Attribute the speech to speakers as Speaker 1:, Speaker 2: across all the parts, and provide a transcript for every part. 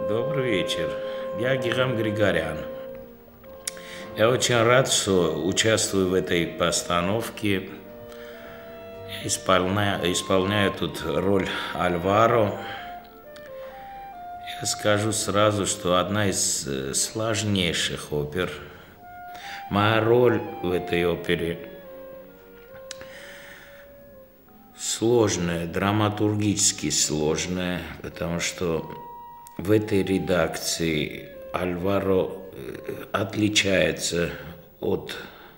Speaker 1: Добрый вечер. Я Гигам Григорян. Я очень рад, что участвую в этой постановке. Я исполняю тут роль Альваро. Я скажу сразу, что одна из сложнейших опер. Моя роль в этой опере сложная, драматургически сложная, потому что в этой редакции Альваро отличается от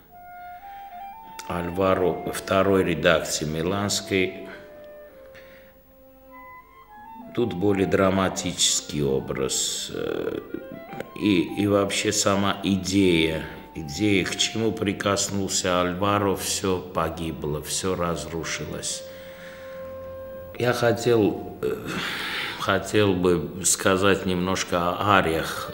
Speaker 1: Альваро второй редакции миланской. Тут более драматический образ. И вообще сама идея, к чему прикоснулся Альваро, все погибло, все разрушилось. Я хотел бы сказать немножко о ариях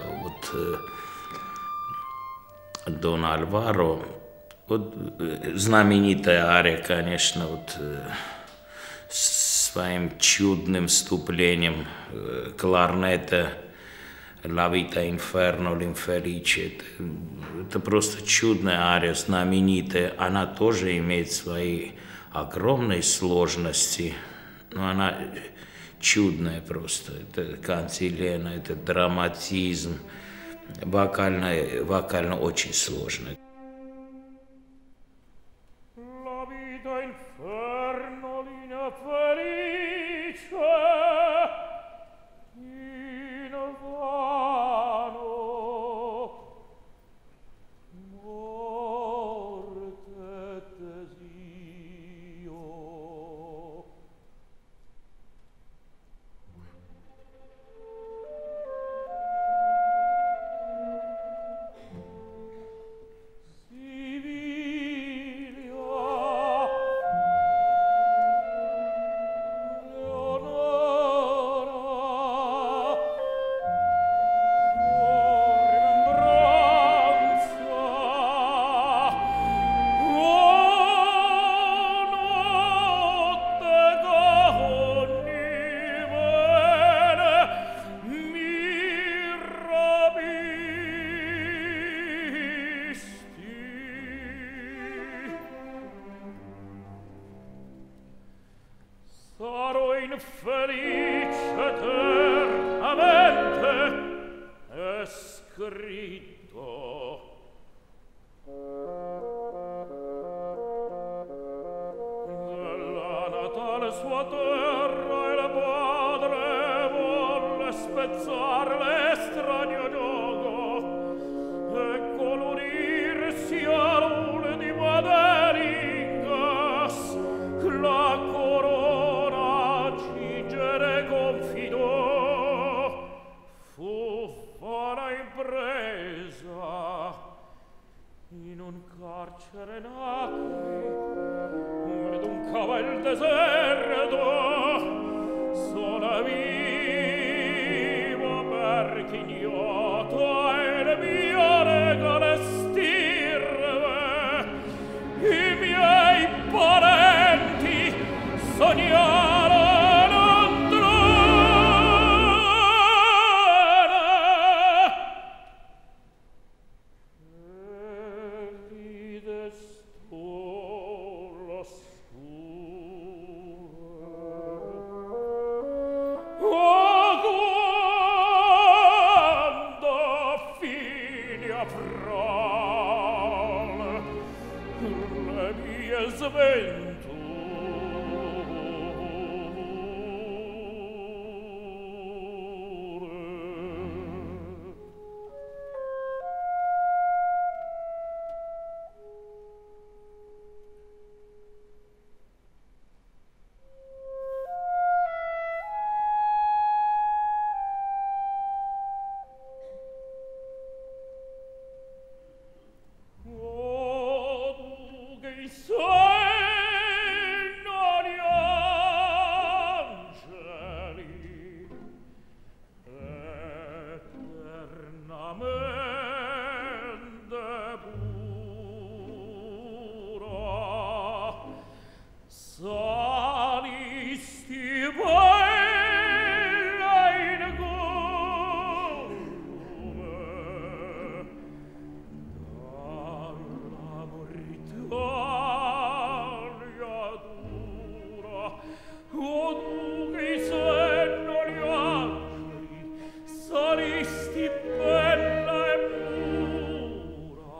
Speaker 1: Дон Альваро. Знаменитая ария, конечно, своим чудным вступлением кларнета «La vita inferno, l'infelice». Это просто чудная ария, знаменитая. Она тоже имеет свои огромные сложности, но она чудная просто. Это кантилена, это драматизм, вокально очень сложная.
Speaker 2: Felice eternamente è scritto. Nella natale sua terra il padre volle spezzar l'estraneo gioco e colorirsi a lune di maderingas la corona cingere confidò. Fu vana impresa, in un carcere nacque ed un caval deserto sola vivo perché ignoto e le mie regole stirve tu che i senno gli angeli salisti bella e pura,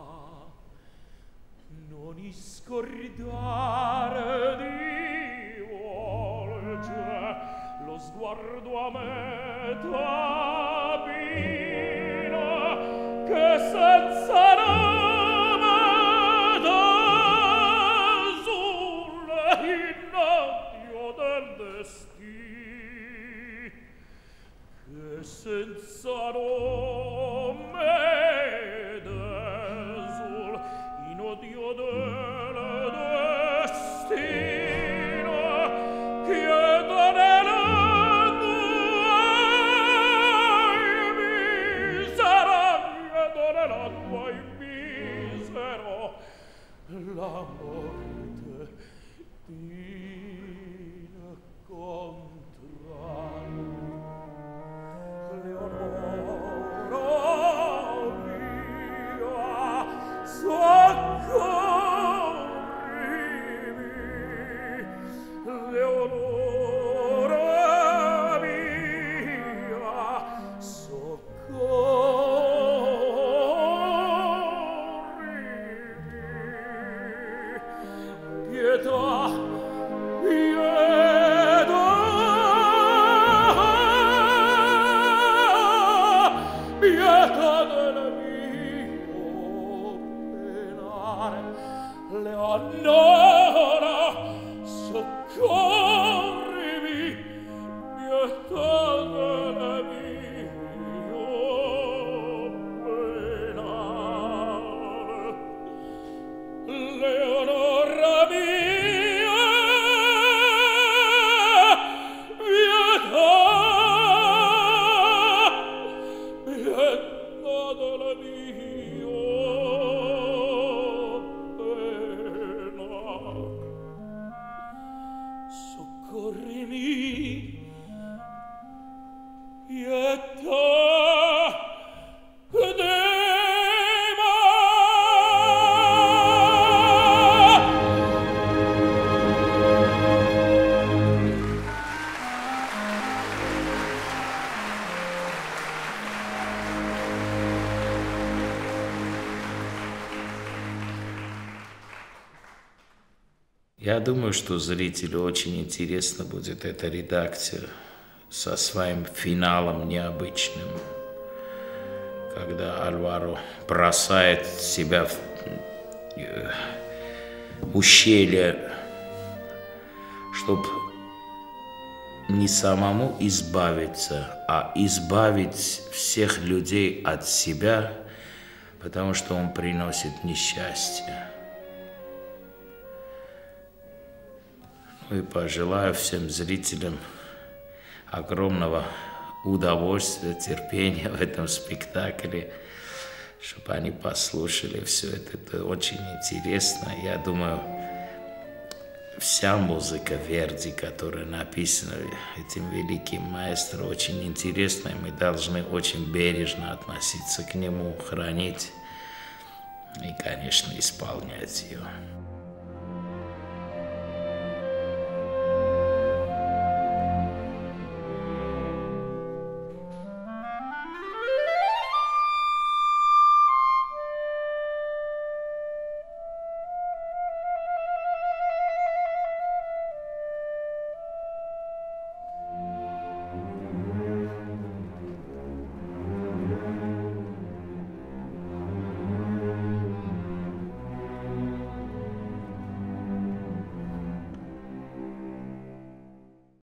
Speaker 2: non iscordare di volge lo sguardo a me t'abbina, che senza nome d'azul in addio del destin, che senza nome d'azul in odio del destino, chiedo nell'anno ai misera, chiedo nell'anno ai misero, la morte d'incontrare. Leonora mia, soccorrimi, Leonora mia, soccorrimi, pietà, pietà del mio penare, Leonora, soccorrimi, pietà del mio penare, Leonora mia, pietà del mio penare, soccorrimi, pietà del
Speaker 1: Я думаю, что зрителю очень интересно будет эта редакция со своим финалом необычным, когда Альваро бросает себя в ущелье, чтобы не самому избавиться, а избавить всех людей от себя, потому что он приносит несчастье. И пожелаю всем зрителям огромного удовольствия, терпения в этом спектакле, чтобы они послушали все это. Это очень интересно. Я думаю, вся музыка Верди, которая написана этим великим маэстро, очень интересная. Мы должны очень бережно относиться к нему, хранить и, конечно, исполнять ее.